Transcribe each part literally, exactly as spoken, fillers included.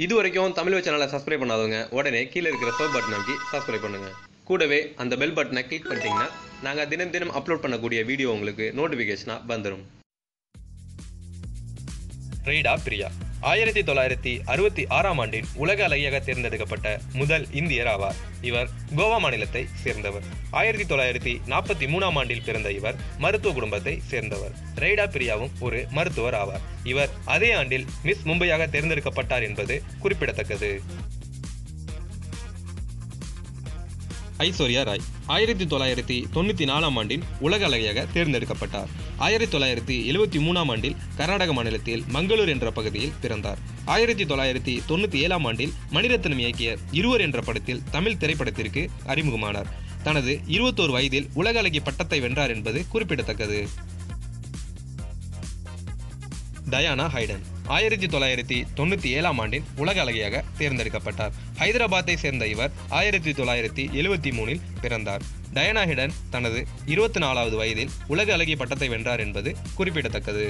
இது வரைக்கும் தமிழ் சேனலை சப்ஸ்கிரைப் பண்ணாதவங்க உடனே கீழே இருக்கிற சப் பட்டன் அமைக்கி சப்ஸ்கிரைப் பண்ணுங்க. கூடவே அந்த பெல் பட்டனை கிளிக் பண்ணிட்டீங்கன்னா நாங்கள் தினம் தினம் அப்லோட் பண்ணக்கூடிய வீடியோ உங்களுக்கு நோட்டிஃபிகேஷனாக வந்துடும். ரீடா பிரியா ஆயிரத்தி தொள்ளாயிரத்தி அறுபத்தி ஆறாம் ஆண்டில் உலக அழகியாக தேர்ந்தெடுக்கப்பட்ட முதல் இந்தியர் ஆவார். இவர் கோவா மாநிலத்தை சேர்ந்தவர். ஆயிரத்தி தொள்ளாயிரத்தி நாற்பத்தி மூணாம் ஆண்டில் பிறந்த இவர் மருத்துவ குடும்பத்தை சேர்ந்தவர். ரீடா பிரியாவும் ஒரு மருத்துவர் ஆவார். இவர் அதே ஆண்டில் மிஸ் மும்பையாக தேர்ந்தெடுக்கப்பட்டார் என்பது குறிப்பிடத்தக்கது. ஐஸ்வர்யா ராய் ஆயிரத்தி தொள்ளாயிரத்தி தொண்ணூற்றி நாலாம் ஆண்டில் உலக அழகியாக தேர்ந்தெடுக்கப்பட்டார். ஆயிரத்தி தொள்ளாயிரத்தி எழுபத்தி மூணாம் ஆண்டில் கர்நாடக மாநிலத்தில் மங்களூர் என்ற பகுதியில் பிறந்தார். ஆயிரத்தி தொள்ளாயிரத்தி தொண்ணூற்றி ஏழாம் ஆண்டில் மணிரத்னம் இயக்கிய இருவர் என்ற படத்தில் தமிழ் திரைப்படத்திற்கு அறிமுகமானார். தனது இருபத்தோரு வயதில் உலக அழகி பட்டத்தை வென்றார் என்பது குறிப்பிடத்தக்கது. டயானா ஹைடன் ஆயிரத்தி தொள்ளாயிரத்தி தொண்ணூற்றி ஏழாம் ஆண்டில் உலக அழகியாக தேர்ந்தெடுக்கப்பட்டார். ஹைதராபாத்தை சேர்ந்த இவர் ஆயிரத்தி தொள்ளாயிரத்தி எழுபத்தி மூணில் பிறந்தார். டயானா ஹைடன் தனது இருபத்தி நாலாவது வயதில் உலக அழகி பட்டத்தை வென்றார் என்பது குறிப்பிடத்தக்கது.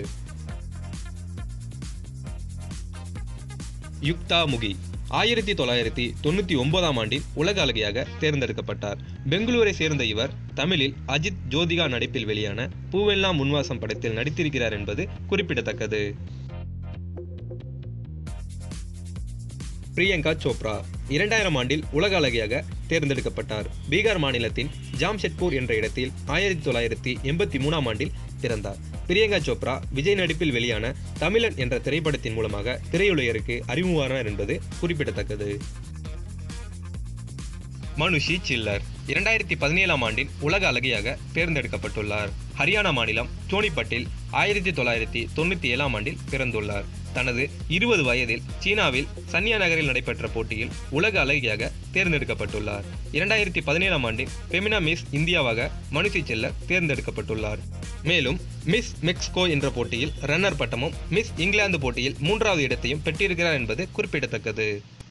யுக்தா முகி ஆயிரத்தி தொள்ளாயிரத்தி தொண்ணூற்றி ஒன்பதாம் ஆண்டில் உலக அழகியாக தேர்ந்தெடுக்கப்பட்டார். பெங்களூரை சேர்ந்த இவர் தமிழில் அஜித் ஜோதிகா நடிப்பில் வெளியான பூவெல்லாம் முன்வாசம் படத்தில் நடித்திருக்கிறார் என்பது குறிப்பிடத்தக்கது. பிரியங்கா சோப்ரா இரண்டாயிரம் ஆண்டில் உலக அழகியாக தேர்ந்தெடுக்கப்பட்டார். பீகார் மாநிலத்தின் ஜாம்ஷெட்பூர் என்ற இடத்தில் ஆயிரத்தி தொள்ளாயிரத்தி எண்பத்தி மூணாம் ஆண்டில் பிறந்தார். பிரியங்கா சோப்ரா விஜய் நடிப்பில் வெளியான தமிழன் என்ற திரைப்படத்தின் மூலமாக திரையுலகிற்கு அறிமுகமானார் என்பது குறிப்பிடத்தக்கது. மனுஷி சில்லர் இரண்டாயிரத்தி பதினேழாம் ஆண்டில் உலக அழகியாக தேர்ந்தெடுக்கப்பட்டுள்ளார். ஹரியானா மாநிலம் சோனிபட்டில் ஆயிரத்தி தொள்ளாயிரத்தி தொண்ணூற்றி ஏழாம் ஆண்டில் பிறந்துள்ளார். தனது இருபது வயதில் சீனாவில் சன்யா நகரில் நடைபெற்ற போட்டியில் உலக அழகியாக தேர்ந்தெடுக்கப்பட்டுள்ளார். இரண்டாயிரத்தி பதினேழாம் ஆண்டில் ஃபெமினா மிஸ் இந்தியாவாக மனுஷி சில்லர் தேர்ந்தெடுக்கப்பட்டுள்ளார். மேலும் மிஸ் மெக்சிகோ என்ற போட்டியில் ரன்னர் பட்டமும் மிஸ் இங்கிலாந்து போட்டியில் மூன்றாவது இடத்தையும் பெற்றிருக்கிறார் என்பது குறிப்பிடத்தக்கது.